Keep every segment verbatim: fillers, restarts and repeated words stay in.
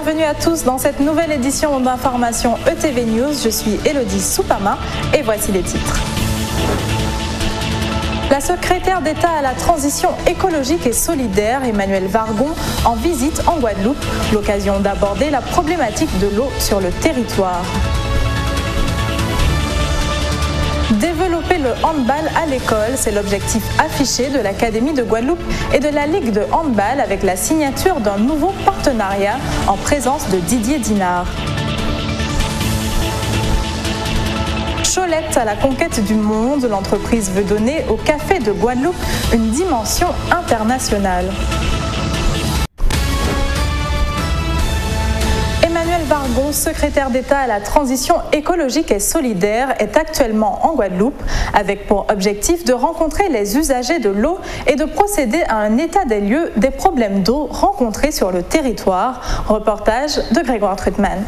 Bienvenue à tous dans cette nouvelle édition d'information E T V News. Je suis Elodie Soupama et voici les titres. La secrétaire d'État à la transition écologique et solidaire, Emmanuelle Wargon, en visite en Guadeloupe, l'occasion d'aborder la problématique de l'eau sur le territoire. Développer le handball à l'école, c'est l'objectif affiché de l'Académie de Guadeloupe et de la Ligue de handball avec la signature d'un nouveau partenariat en présence de Didier Dinard. Cholette à la conquête du monde, l'entreprise veut donner au café de Guadeloupe une dimension internationale. Emmanuelle Wargon, secrétaire d'État à la transition écologique et solidaire, est actuellement en Guadeloupe avec pour objectif de rencontrer les usagers de l'eau et de procéder à un état des lieux des problèmes d'eau rencontrés sur le territoire. Reportage de Grégoire Trutman.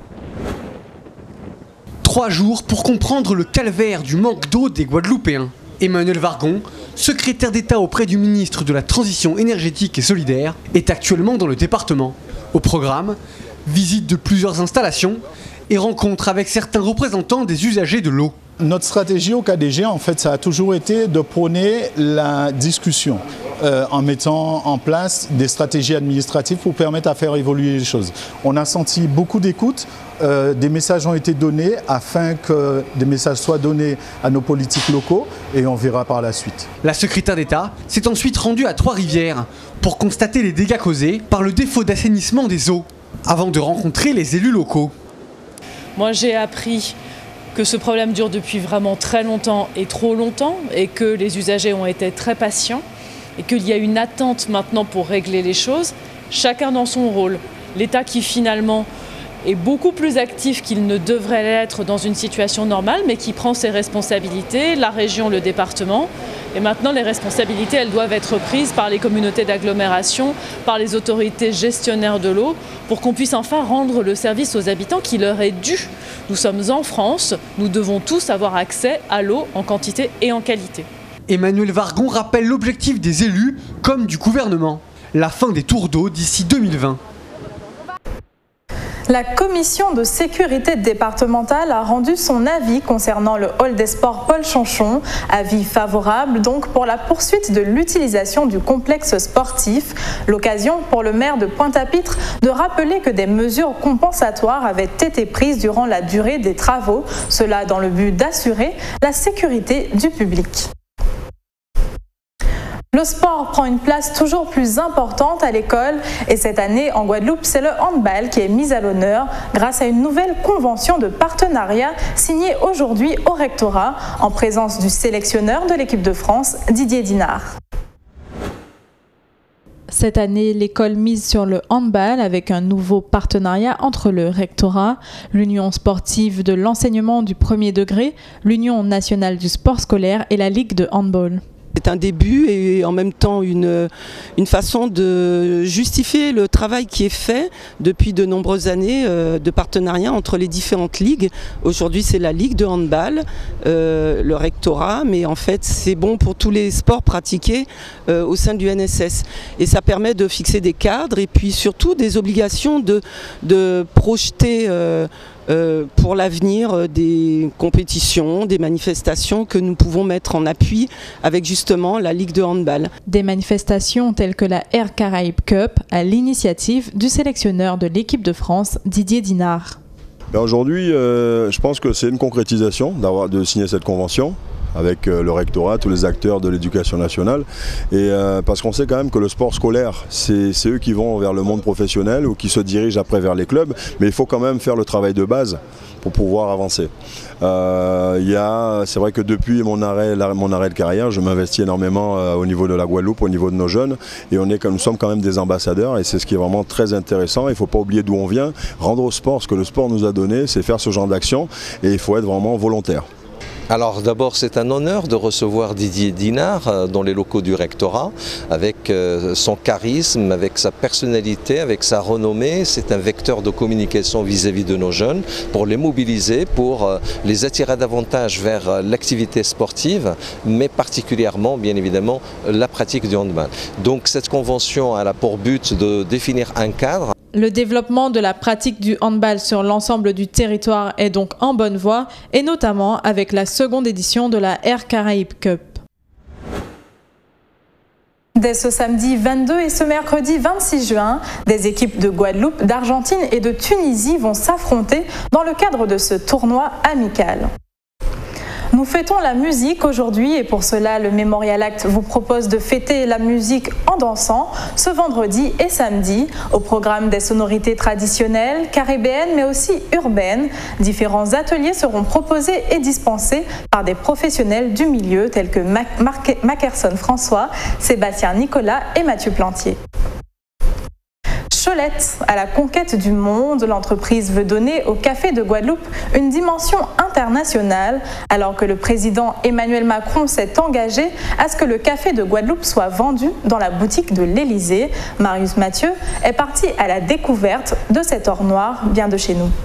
Trois jours pour comprendre le calvaire du manque d'eau des Guadeloupéens. Emmanuelle Wargon, secrétaire d'État auprès du ministre de la Transition énergétique et solidaire, est actuellement dans le département. Au programme, visite de plusieurs installations et rencontre avec certains représentants des usagers de l'eau. Notre stratégie au K D G, en fait, ça a toujours été de prôner la discussion euh, en mettant en place des stratégies administratives pour permettre à faire évoluer les choses. On a senti beaucoup d'écoute, euh, des messages ont été donnés afin que des messages soient donnés à nos politiques locaux et on verra par la suite. La secrétaire d'État s'est ensuite rendue à Trois-Rivières pour constater les dégâts causés par le défaut d'assainissement des eaux, avant de rencontrer les élus locaux. Moi, j'ai appris que ce problème dure depuis vraiment très longtemps et trop longtemps et que les usagers ont été très patients et qu'il y a une attente maintenant pour régler les choses, chacun dans son rôle. L'État qui finalement est beaucoup plus actif qu'il ne devrait l'être dans une situation normale, mais qui prend ses responsabilités, la région, le département. Et maintenant, les responsabilités, elles doivent être prises par les communautés d'agglomération, par les autorités gestionnaires de l'eau, pour qu'on puisse enfin rendre le service aux habitants qui leur est dû. Nous sommes en France, nous devons tous avoir accès à l'eau en quantité et en qualité. Emmanuelle Wargon rappelle l'objectif des élus comme du gouvernement, la fin des tours d'eau d'ici deux mille vingt. La commission de sécurité départementale a rendu son avis concernant le hall des sports Paul Chanchon. Avis favorable donc pour la poursuite de l'utilisation du complexe sportif. L'occasion pour le maire de Pointe-à-Pitre de rappeler que des mesures compensatoires avaient été prises durant la durée des travaux. Cela dans le but d'assurer la sécurité du public. Le sport prend une place toujours plus importante à l'école et cette année en Guadeloupe, c'est le handball qui est mis à l'honneur grâce à une nouvelle convention de partenariat signée aujourd'hui au rectorat en présence du sélectionneur de l'équipe de France, Didier Dinard. Cette année, l'école mise sur le handball avec un nouveau partenariat entre le rectorat, l'Union sportive de l'enseignement du premier degré, l'Union nationale du sport scolaire et la Ligue de handball. C'est un début et en même temps une, une façon de justifier le travail qui est fait depuis de nombreuses années euh, de partenariat entre les différentes ligues. Aujourd'hui c'est la Ligue de handball, euh, le rectorat, mais en fait c'est bon pour tous les sports pratiqués euh, au sein du N S S. Et ça permet de fixer des cadres et puis surtout des obligations de, de projeter euh, Euh, pour l'avenir euh, des compétitions, des manifestations que nous pouvons mettre en appui avec justement la Ligue de handball. Des manifestations telles que la Air Caraïbes Cup à l'initiative du sélectionneur de l'équipe de France, Didier Dinard. Ben aujourd'hui, euh, je pense que c'est une concrétisation d'avoir de signer cette convention avec le rectorat, tous les acteurs de l'éducation nationale. Et euh, parce qu'on sait quand même que le sport scolaire, c'est eux qui vont vers le monde professionnel ou qui se dirigent après vers les clubs, mais il faut quand même faire le travail de base pour pouvoir avancer. Euh, c'est vrai que depuis mon arrêt, mon arrêt de carrière, je m'investis énormément euh, au niveau de la Guadeloupe, au niveau de nos jeunes, et on est, nous sommes quand même des ambassadeurs, et c'est ce qui est vraiment très intéressant. Il ne faut pas oublier d'où on vient, rendre au sport ce que le sport nous a donné, c'est faire ce genre d'action, et il faut être vraiment volontaire. Alors d'abord c'est un honneur de recevoir Didier Dinard dans les locaux du rectorat avec son charisme, avec sa personnalité, avec sa renommée. C'est un vecteur de communication vis-à-vis de nos jeunes pour les mobiliser, pour les attirer davantage vers l'activité sportive, mais particulièrement bien évidemment la pratique du handball. Donc cette convention elle a pour but de définir un cadre. Le développement de la pratique du handball sur l'ensemble du territoire est donc en bonne voie, et notamment avec la seconde édition de la Air Caraïbes Cup. Dès ce samedi vingt-deux et ce mercredi vingt-six juin, des équipes de Guadeloupe, d'Argentine et de Tunisie vont s'affronter dans le cadre de ce tournoi amical. Nous fêtons la musique aujourd'hui et pour cela, le Memorial Act vous propose de fêter la musique en dansant ce vendredi et samedi. Au programme des sonorités traditionnelles, caribéennes mais aussi urbaines. Différents ateliers seront proposés et dispensés par des professionnels du milieu tels que Mackerson François, Sébastien Nicolas et Mathieu Plantier. Cholette, à la conquête du monde, l'entreprise veut donner au Café de Guadeloupe une dimension internationale, alors que le président Emmanuel Macron s'est engagé à ce que le Café de Guadeloupe soit vendu dans la boutique de l'Élysée. Marius Mathieu est parti à la découverte de cet or noir bien de chez nous.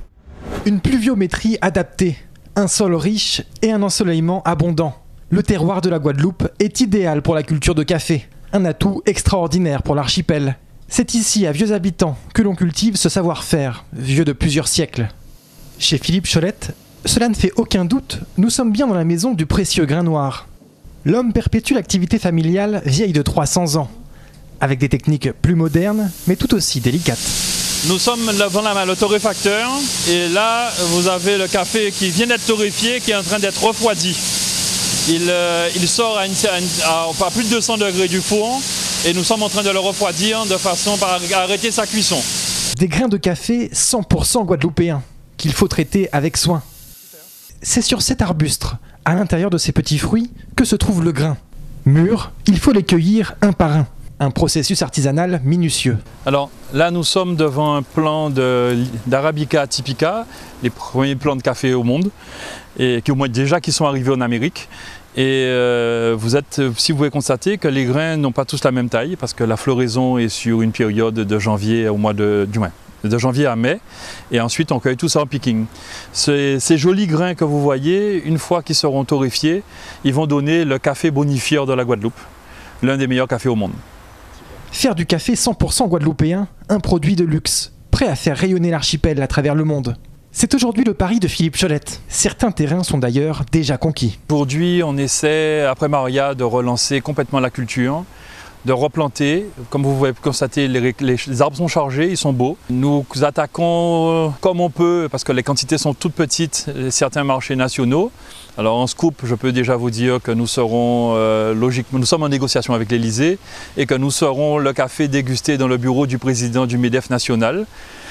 Une pluviométrie adaptée, un sol riche et un ensoleillement abondant. Le terroir de la Guadeloupe est idéal pour la culture de café, un atout extraordinaire pour l'archipel. C'est ici, à Vieux Habitants, que l'on cultive ce savoir-faire, vieux de plusieurs siècles. Chez Philippe Cholette, cela ne fait aucun doute, nous sommes bien dans la maison du précieux grain noir. L'homme perpétue l'activité familiale vieille de trois cents ans, avec des techniques plus modernes, mais tout aussi délicates. Nous sommes devant le torréfacteur, et là, vous avez le café qui vient d'être torréfié, qui est en train d'être refroidi. Il, euh, il sort à, une, à, une, à, à plus de deux cents degrés du four, et nous sommes en train de le refroidir de façon à arrêter sa cuisson. Des grains de café cent pour cent guadeloupéens, qu'il faut traiter avec soin. C'est sur cet arbuste, à l'intérieur de ces petits fruits, que se trouve le grain. Mûrs, il faut les cueillir un par un. Un processus artisanal minutieux. Alors là, nous sommes devant un plant d'Arabica typica, les premiers plants de café au monde, et qui au moins déjà qui sont arrivés en Amérique. Et euh, vous êtes, si vous pouvez constater que les grains n'ont pas tous la même taille, parce que la floraison est sur une période de janvier au mois de, du moins, de janvier à mai, et ensuite on cueille tout ça en picking. Ces, ces jolis grains que vous voyez, une fois qu'ils seront torréfiés, ils vont donner le café bonifieur de la Guadeloupe, l'un des meilleurs cafés au monde. Faire du café cent pour cent guadeloupéen, un produit de luxe, prêt à faire rayonner l'archipel à travers le monde. C'est aujourd'hui le pari de Philippe Cholette. Certains terrains sont d'ailleurs déjà conquis. Aujourd'hui, on essaie, après Maria, de relancer complètement la culture, de replanter. Comme vous pouvez constater, les, les, les arbres sont chargés, ils sont beaux. Nous attaquons comme on peut, parce que les quantités sont toutes petites, certains marchés nationaux. Alors en scoop, je peux déjà vous dire que nous serons euh, logiquement, nous sommes en négociation avec l'Élysée et que nous serons le café dégusté dans le bureau du président du MEDEF national.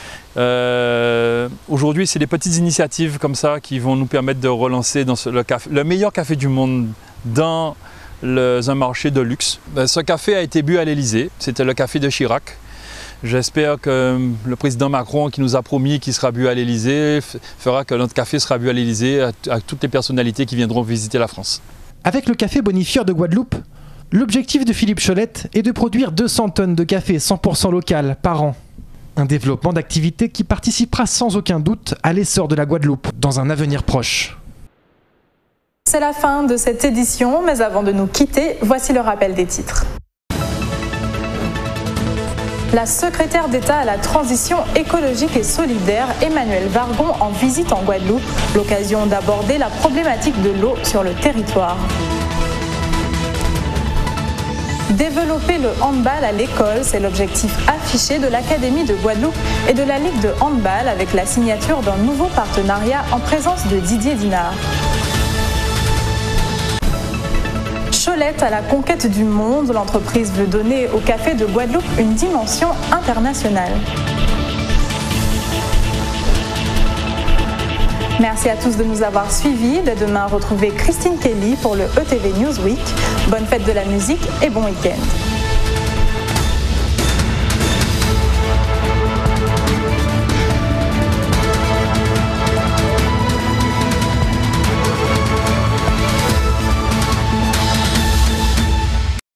Euh, Aujourd'hui, c'est des petites initiatives comme ça qui vont nous permettre de relancer dans ce, le, café, le meilleur café du monde dans le, un marché de luxe. Ce café a été bu à l'Élysée, c'était le café de Chirac. J'espère que le président Macron, qui nous a promis qu'il sera bu à l'Élysée, fera que notre café sera bu à l'Élysée à, à toutes les personnalités qui viendront visiter la France. Avec le café bonifieur de Guadeloupe, l'objectif de Philippe Cholette est de produire deux cents tonnes de café cent pour cent local par an. Un développement d'activité qui participera sans aucun doute à l'essor de la Guadeloupe dans un avenir proche. C'est la fin de cette édition, mais avant de nous quitter, voici le rappel des titres. La secrétaire d'État à la transition écologique et solidaire, Emmanuelle Vargon, en visite en Guadeloupe, l'occasion d'aborder la problématique de l'eau sur le territoire. Développer le handball à l'école, c'est l'objectif affiché de l'Académie de Guadeloupe et de la Ligue de handball avec la signature d'un nouveau partenariat en présence de Didier Dinard. Cholette à la conquête du monde, l'entreprise veut donner au Café de Guadeloupe une dimension internationale. Merci à tous de nous avoir suivis. Dès demain, retrouvez Christine Kelly pour le E T V Newsweek. Bonne fête de la musique et bon week-end.